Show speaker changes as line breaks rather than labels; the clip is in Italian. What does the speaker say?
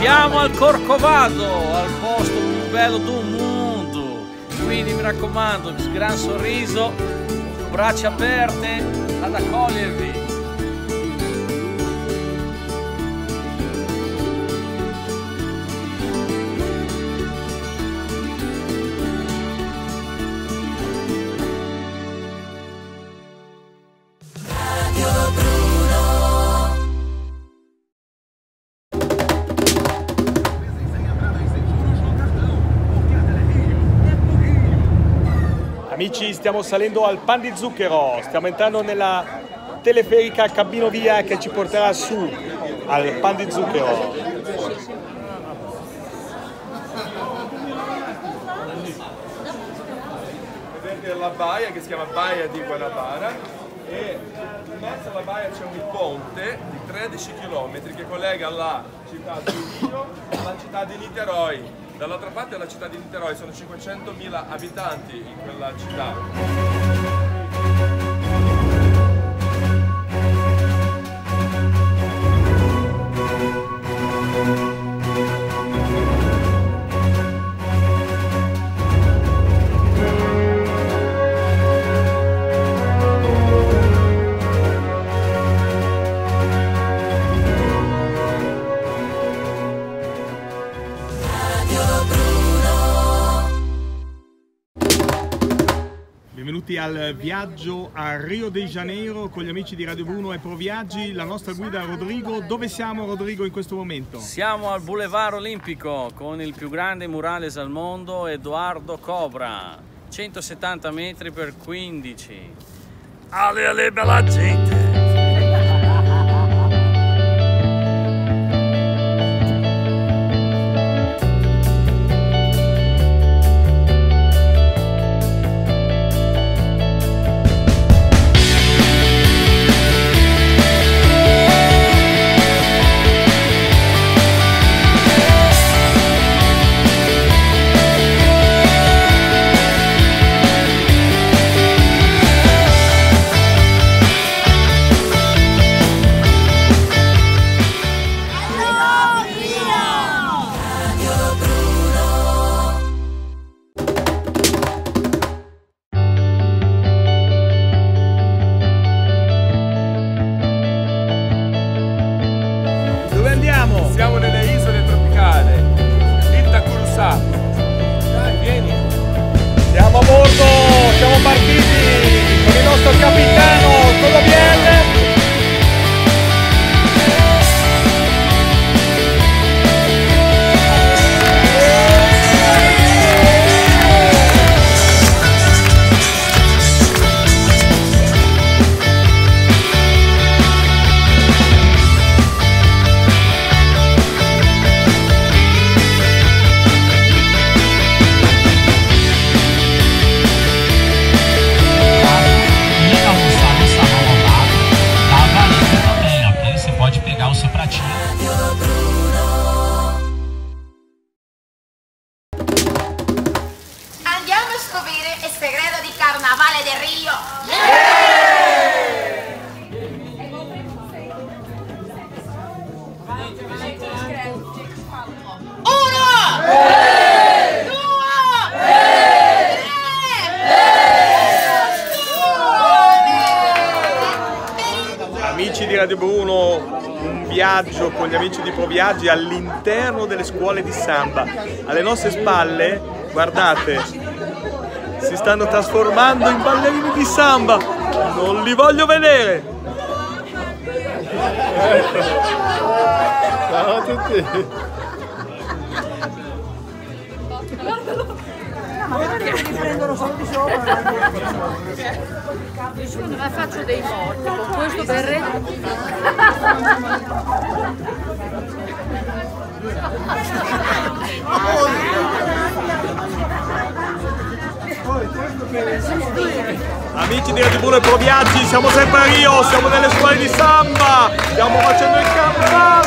Siamo al Corcovado, al posto più bello del mondo, quindi mi raccomando, gran sorriso, braccia aperte ad accogliervi.
Amici, stiamo salendo al Pan di Zucchero, stiamo entrando nella teleferica cabinovia che ci porterà su al Pan di Zucchero.
Vedete la baia che si chiama Baia di Guanabara e in mezzo alla baia c'è un ponte di 13 km che collega la città di Rio alla città di Niteroi. Dall'altra parte della città di Niteroi sono 500.000 abitanti in quella città.
Benvenuti al viaggio a Rio de Janeiro con gli amici di Radio Bruno e Pro Viaggi, la nostra guida Rodrigo. Dove siamo, Rodrigo, in questo momento?
Siamo al Boulevard Olimpico con il più grande murales al mondo, Eduardo Cobra, 170 metri per 15. Ale ale bella gente!
Siamo nelle isole tropicali, Itacuruçá. Dai, vieni.
Siamo a bordo, siamo partiti con il nostro capitano Todobiel.
Andiamo a scoprire il segreto di Carnavale del Rio.
Amici di Radio Bruno, un viaggio con gli amici di Pro Viaggi all'interno delle scuole di samba. Alle nostre spalle, guardate, si stanno trasformando in ballerini di samba. Non li voglio vedere!
Ciao a tutti!
Li prendono solo di sopra.
Secondo me faccio dei morti con questo berretto.
Amici di Radio Bruno e Pro Viaggi, siamo sempre a Rio, siamo nelle scuole di samba, stiamo facendo il carnevale!